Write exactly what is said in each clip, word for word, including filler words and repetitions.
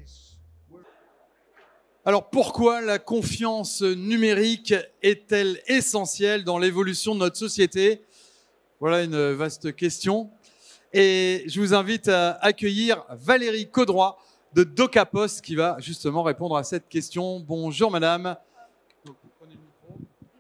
Alors pourquoi la confiance numérique est-elle essentielle dans l'évolution de notre société? Voilà une vaste question. Et je vous invite à accueillir Valérie Caudroy de Docapos qui va justement répondre à cette question. Bonjour madame. Donc, vous prenez le micro.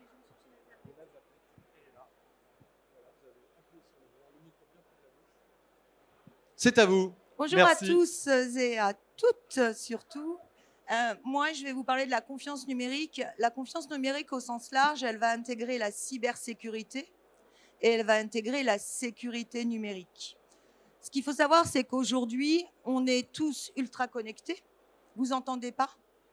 C'est à vous. Bonjour Merci. à tous et à toutes surtout. Euh, moi, je vais vous parler de la confiance numérique. La confiance numérique au sens large, elle va intégrer la cybersécurité et elle va intégrer la sécurité numérique. Ce qu'il faut savoir, c'est qu'aujourd'hui, on est tous ultra connectés. Vous entendez pas?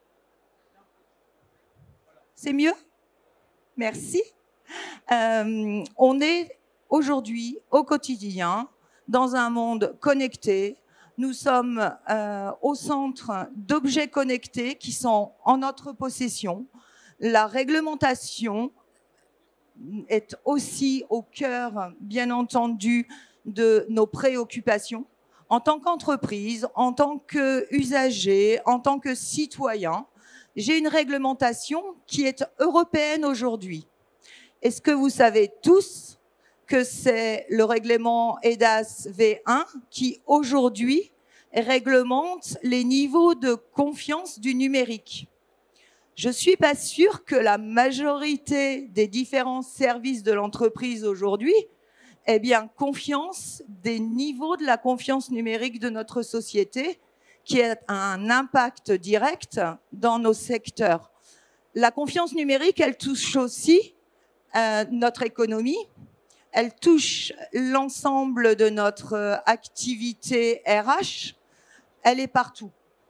C'est mieux? Merci. Euh, on est aujourd'hui, au quotidien, dans un monde connecté. Nous sommes euh, au centre d'objets connectés qui sont en notre possession. La réglementation est aussi au cœur, bien entendu, de nos préoccupations. En tant qu'entreprise, en tant qu'usager, en tant que citoyen, j'ai une réglementation qui est européenne aujourd'hui. Est-ce que vous savez tous que c'est le règlement E D A S V un qui, aujourd'hui, réglemente les niveaux de confiance du numérique? Je ne suis pas sûre que la majorité des différents services de l'entreprise aujourd'hui aient bien confiance des niveaux de la confiance numérique de notre société, qui a un impact direct dans nos secteurs. La confiance numérique, elle touche aussi euh, notre économie, elle touche l'ensemble de notre euh, activité R H, elle est partout.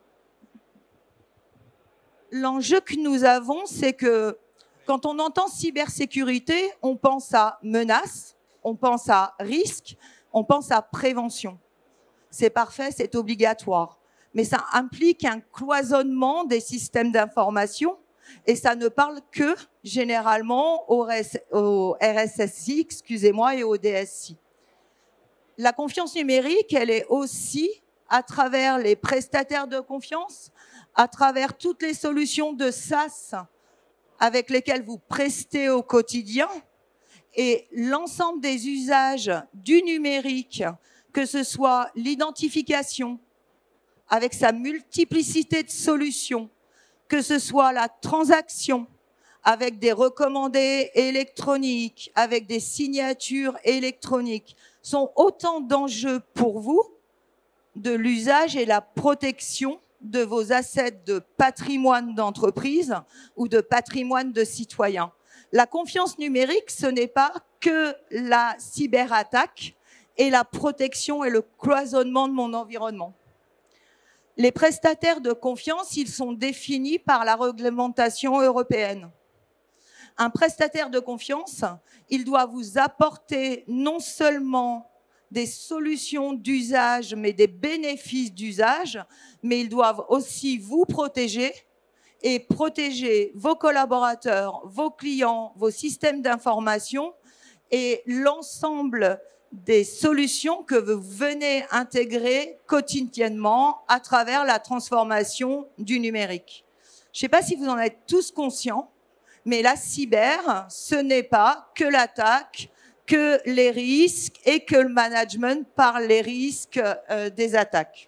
L'enjeu que nous avons, c'est que quand on entend cybersécurité, on pense à menaces, on pense à risques, on pense à prévention. C'est parfait, c'est obligatoire. Mais ça implique un cloisonnement des systèmes d'information et ça ne parle que généralement au R S S I, excusez-moi, et au D S I. La confiance numérique, elle est aussi à travers les prestataires de confiance, à travers toutes les solutions de SaaS avec lesquelles vous prestez au quotidien et l'ensemble des usages du numérique, que ce soit l'identification avec sa multiplicité de solutions, que ce soit la transaction avec des recommandés électroniques, avec des signatures électroniques, sont autant d'enjeux pour vous de l'usage et la protection de vos assets de patrimoine d'entreprise ou de patrimoine de citoyens. La confiance numérique, ce n'est pas que la cyberattaque et la protection et le cloisonnement de mon environnement. Les prestataires de confiance, ils sont définis par la réglementation européenne. Un prestataire de confiance, il doit vous apporter non seulement des solutions d'usage, mais des bénéfices d'usage, mais ils doivent aussi vous protéger et protéger vos collaborateurs, vos clients, vos systèmes d'information et l'ensemble des solutions que vous venez intégrer quotidiennement à travers la transformation du numérique. Je ne sais pas si vous en êtes tous conscients, mais la cyber, ce n'est pas que l'attaque, que les risques et que le management par les risques euh, des attaques.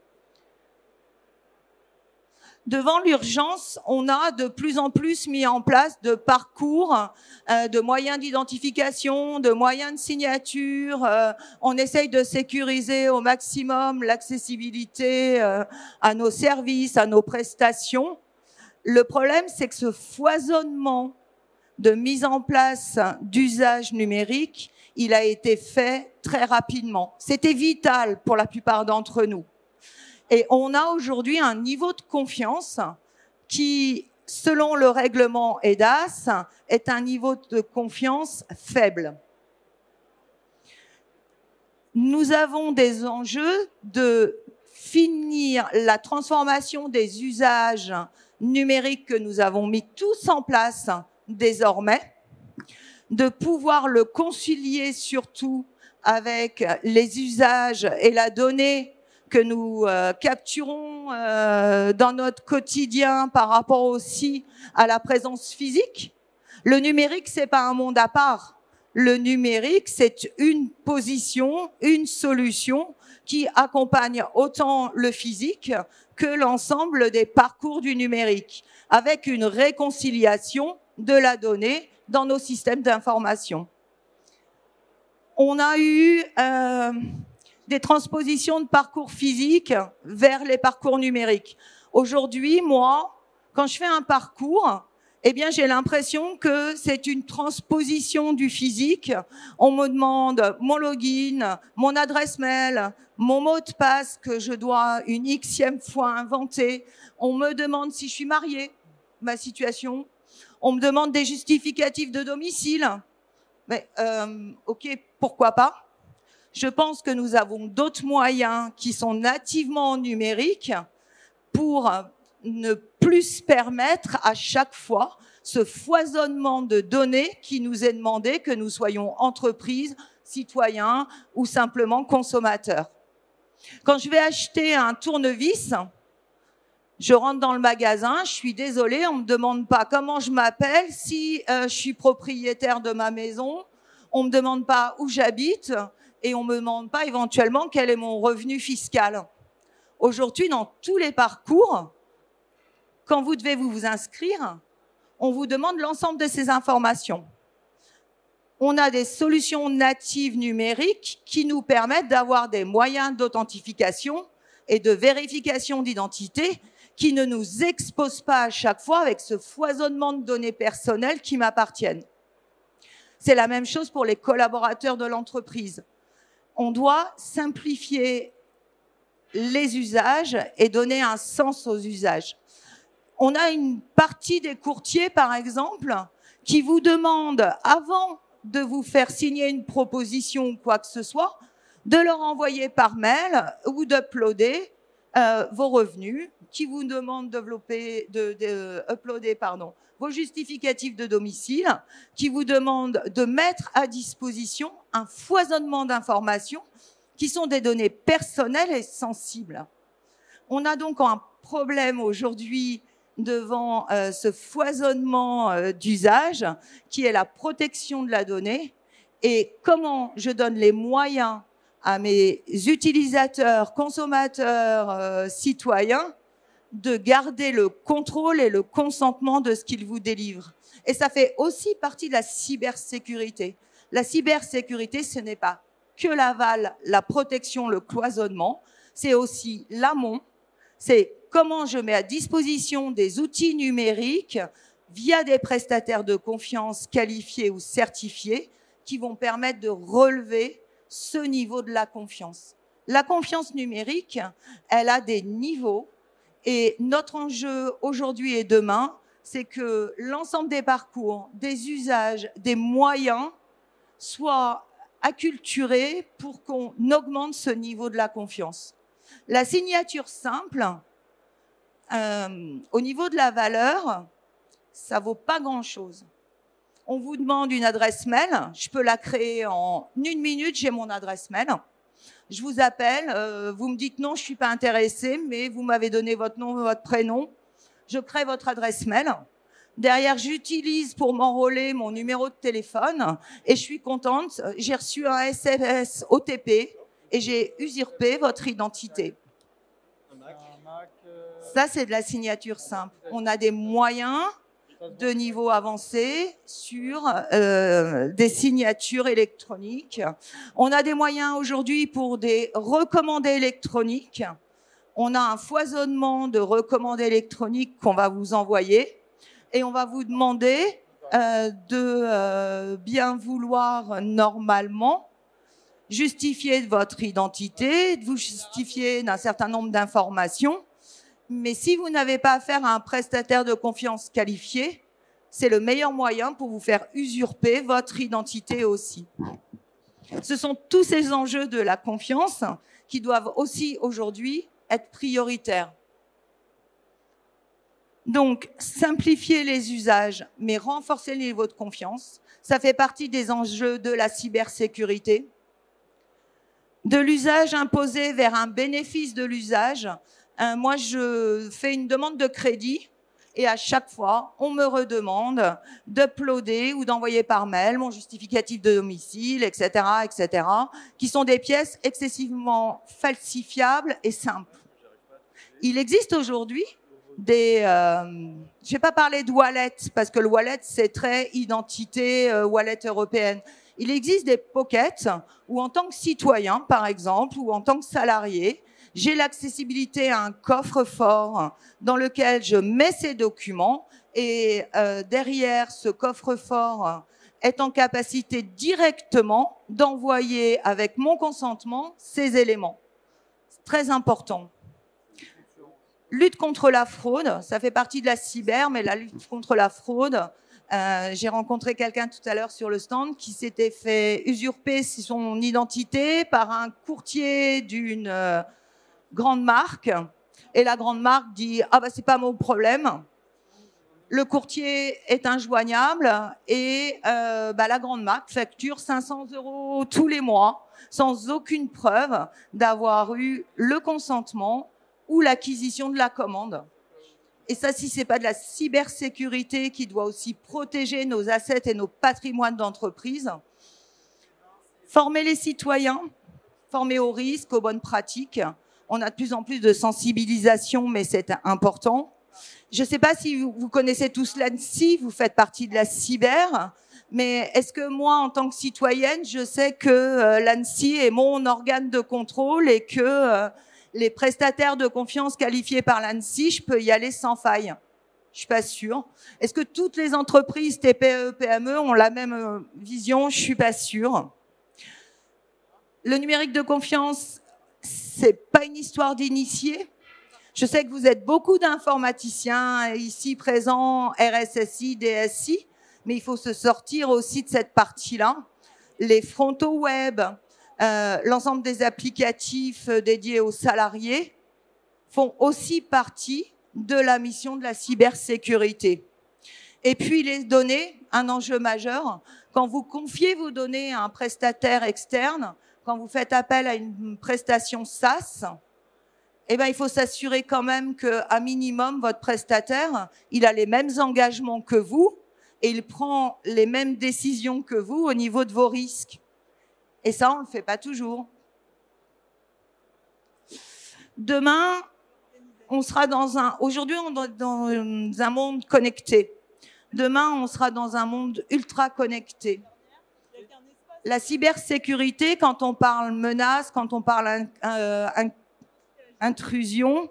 Devant l'urgence, on a de plus en plus mis en place de parcours, euh, de moyens d'identification, de moyens de signature. Euh, on essaye de sécuriser au maximum l'accessibilité euh, à nos services, à nos prestations. Le problème, c'est que ce foisonnement de mise en place d'usages numériques, il a été fait très rapidement. C'était vital pour la plupart d'entre nous. Et on a aujourd'hui un niveau de confiance qui, selon le règlement E D A S, est un niveau de confiance faible. Nous avons des enjeux de finir la transformation des usages numériques que nous avons mis tous en place désormais, de pouvoir le concilier surtout avec les usages et la donnée que nous euh, capturons euh, dans notre quotidien par rapport aussi à la présence physique. Le numérique, c'est pas un monde à part. Le numérique, c'est une position, une solution qui accompagne autant le physique que l'ensemble des parcours du numérique, avec une réconciliation de la donnée dans nos systèmes d'information. On a eu euh, des transpositions de parcours physiques vers les parcours numériques. Aujourd'hui, moi, quand je fais un parcours, eh bien, j'ai l'impression que c'est une transposition du physique. On me demande mon login, mon adresse mail, mon mot de passe que je dois une xième fois inventer. On me demande si je suis mariée, ma situation. On me demande des justificatifs de domicile. Mais, euh, ok, pourquoi pas? Je pense que nous avons d'autres moyens qui sont nativement numériques pour ne plus permettre à chaque fois ce foisonnement de données qui nous est demandé, que nous soyons entreprises, citoyens ou simplement consommateurs. Quand je vais acheter un tournevis, je rentre dans le magasin, je suis désolée, on ne me demande pas comment je m'appelle, si euh, je suis propriétaire de ma maison, on ne me demande pas où j'habite et on ne me demande pas éventuellement quel est mon revenu fiscal. Aujourd'hui, dans tous les parcours, quand vous devez vous, vous inscrire, on vous demande l'ensemble de ces informations. On a des solutions natives numériques qui nous permettent d'avoir des moyens d'authentification et de vérification d'identité qui ne nous exposent pas à chaque fois avec ce foisonnement de données personnelles qui m'appartiennent. C'est la même chose pour les collaborateurs de l'entreprise. On doit simplifier les usages et donner un sens aux usages. On a une partie des courtiers, par exemple, qui vous demandent, avant de vous faire signer une proposition ou quoi que ce soit, de leur envoyer par mail ou d'uploader euh, vos revenus, qui vous demandent de, de, de uploader pardon, vos justificatifs de domicile, qui vous demandent de mettre à disposition un foisonnement d'informations qui sont des données personnelles et sensibles. On a donc un problème aujourd'hui devant euh, ce foisonnement euh, d'usage qui est la protection de la donnée et comment je donne les moyens à mes utilisateurs, consommateurs, euh, citoyens de garder le contrôle et le consentement de ce qu'ils vous délivrent. Et ça fait aussi partie de la cybersécurité. La cybersécurité, ce n'est pas que l'aval, la protection, le cloisonnement, c'est aussi l'amont, c'est comment je mets à disposition des outils numériques via des prestataires de confiance qualifiés ou certifiés qui vont permettre de relever ce niveau de la confiance. La confiance numérique, elle a des niveaux et notre enjeu aujourd'hui et demain, c'est que l'ensemble des parcours, des usages, des moyens soient acculturés pour qu'on augmente ce niveau de la confiance. La signature simple, euh, au niveau de la valeur, ça vaut pas grand-chose. On vous demande une adresse mail, je peux la créer en une minute, j'ai mon adresse mail. Je vous appelle, euh, vous me dites non, je suis pas intéressée, mais vous m'avez donné votre nom, votre prénom. Je crée votre adresse mail. Derrière, j'utilise pour m'enrôler mon numéro de téléphone et je suis contente. J'ai reçu un S M S O T P et j'ai usurpé votre identité. Ça, c'est de la signature simple. On a des moyens de niveau avancé sur euh, des signatures électroniques. On a des moyens aujourd'hui pour des recommandés électroniques. On a un foisonnement de recommandés électroniques qu'on va vous envoyer et on va vous demander euh, de euh, bien vouloir normalement justifier de votre identité, de vous justifier d'un certain nombre d'informations. Mais si vous n'avez pas affaire à un prestataire de confiance qualifié, c'est le meilleur moyen pour vous faire usurper votre identité aussi. Ce sont tous ces enjeux de la confiance qui doivent aussi aujourd'hui être prioritaires. Donc, simplifier les usages, mais renforcer le niveau de confiance, ça fait partie des enjeux de la cybersécurité. De l'usage imposé vers un bénéfice de l'usage. Euh, moi, je fais une demande de crédit et à chaque fois, on me redemande d'uploader ou d'envoyer par mail mon justificatif de domicile, et cetera, et cetera, qui sont des pièces excessivement falsifiables et simples. Il existe aujourd'hui des... Euh, je ne vais pas parler de wallet, parce que le wallet, c'est très identité euh, wallet européenne. Il existe des pockets où, en tant que citoyen, par exemple, ou en tant que salarié, j'ai l'accessibilité à un coffre-fort dans lequel je mets ces documents et euh, derrière ce coffre-fort est en capacité directement d'envoyer avec mon consentement ces éléments. C'est très important. Lutte contre la fraude, ça fait partie de la cyber, mais la lutte contre la fraude, euh, j'ai rencontré quelqu'un tout à l'heure sur le stand qui s'était fait usurper son identité par un courtier d'une euh, grande marque, et la grande marque dit « Ah bah c'est pas mon problème ». Le courtier est injoignable et euh, bah, la grande marque facture cinq cents euros tous les mois sans aucune preuve d'avoir eu le consentement ou l'acquisition de la commande. Et ça, si ce n'est pas de la cybersécurité qui doit aussi protéger nos assets et nos patrimoines d'entreprise, former les citoyens, former aux risques, aux bonnes pratiques. On a de plus en plus de sensibilisation, mais c'est important. Je ne sais pas si vous connaissez tous l'ANSSI, vous faites partie de la cyber, mais est-ce que moi, en tant que citoyenne, je sais que euh, l'ANSSI est mon organe de contrôle et que euh, les prestataires de confiance qualifiés par l'ANSSI, je peux y aller sans faille? Je ne suis pas sûre. Est-ce que toutes les entreprises T P E, P M E ont la même vision? Je ne suis pas sûre. Le numérique de confiance, ce n'est pas une histoire d'initiés. Je sais que vous êtes beaucoup d'informaticiens ici présents, R S S I, D S I, mais il faut se sortir aussi de cette partie-là. Les frontaux web, euh, l'ensemble des applicatifs dédiés aux salariés font aussi partie de la mission de la cybersécurité. Et puis les données, un enjeu majeur. Quand vous confiez vos données à un prestataire externe, quand vous faites appel à une prestation SaaS, eh ben, il faut s'assurer quand même qu'à minimum, votre prestataire, il a les mêmes engagements que vous et il prend les mêmes décisions que vous au niveau de vos risques. Et ça, on ne le fait pas toujours. Demain, on sera dans un... Aujourd'hui, on est dans un monde connecté. Demain, on sera dans un monde ultra connecté. La cybersécurité, quand on parle menace, quand on parle euh, intrusion,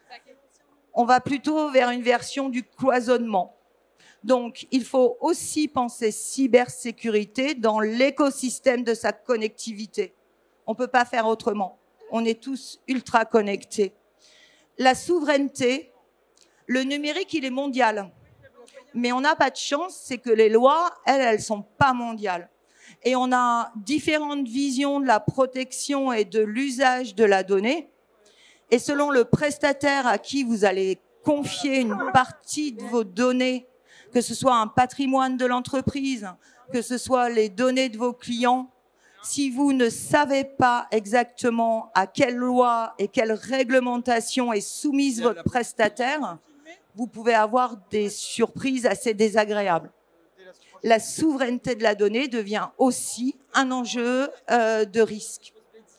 on va plutôt vers une version du cloisonnement. Donc, il faut aussi penser cybersécurité dans l'écosystème de sa connectivité. On ne peut pas faire autrement. On est tous ultra connectés. La souveraineté, le numérique, il est mondial. Mais on n'a pas de chance, c'est que les lois, elles, elles ne sont pas mondiales. Et on a différentes visions de la protection et de l'usage de la donnée. Et selon le prestataire à qui vous allez confier une partie de vos données, que ce soit un patrimoine de l'entreprise, que ce soit les données de vos clients, si vous ne savez pas exactement à quelle loi et quelle réglementation est soumise votre prestataire, vous pouvez avoir des surprises assez désagréables. La souveraineté de la donnée devient aussi un enjeu euh, de risque.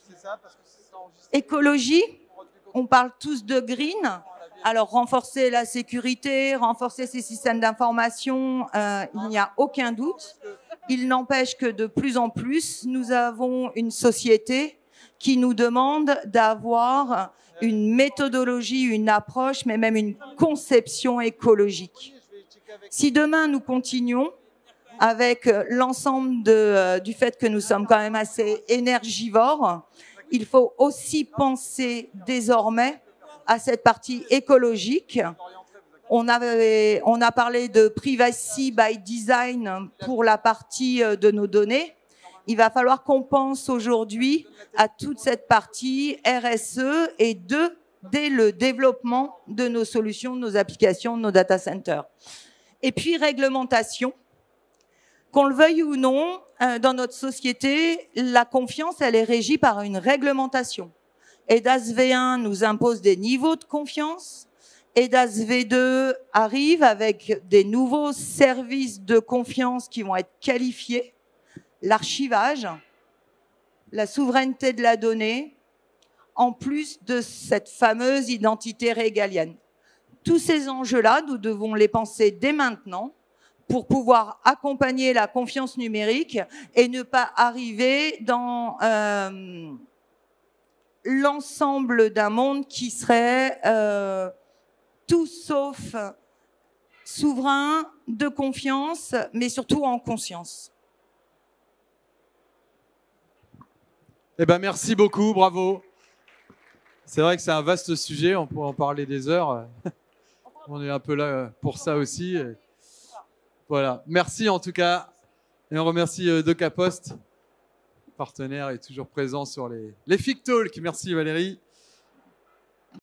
Écologie, on parle tous de green. Alors, renforcer la sécurité, renforcer ces systèmes d'information, euh, il n'y a aucun doute. Il n'empêche que de plus en plus, nous avons une société qui nous demande d'avoir une méthodologie, une approche, mais même une conception écologique. Si demain, nous continuons avec l'ensemble de, du fait que nous sommes quand même assez énergivores, il faut aussi penser désormais à cette partie écologique. On, avait, on a parlé de privacy by design pour la partie de nos données. Il va falloir qu'on pense aujourd'hui à toute cette partie R S E et de, dès le développement de nos solutions, de nos applications, de nos data centers. Et puis, réglementation. Qu'on le veuille ou non, euh, dans notre société, la confiance, elle est régie par une réglementation. E D A S V un nous impose des niveaux de confiance. E D A S V deux arrive avec des nouveaux services de confiance qui vont être qualifiés. L'archivage, la souveraineté de la donnée, en plus de cette fameuse identité régalienne. Tous ces enjeux-là, nous devons les penser dès maintenant pour pouvoir accompagner la confiance numérique et ne pas arriver dans euh, l'ensemble d'un monde qui serait euh, tout sauf souverain, de confiance, mais surtout en conscience. Eh ben, merci beaucoup, bravo. C'est vrai que c'est un vaste sujet, on pourrait en parler des heures. On est un peu là pour ça aussi. Voilà, merci en tout cas. Et on remercie Docapost, partenaire et toujours présent sur les, les F I C Talk. Merci Valérie.